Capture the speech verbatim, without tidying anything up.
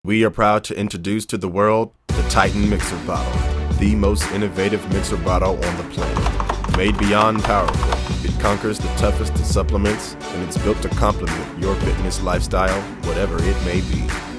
We are proud to introduce to the world the Titan Mixer Bottle, the most innovative mixer bottle on the planet. Made beyond powerful, it conquers the toughest of supplements, and it's built to complement your fitness lifestyle, whatever it may be.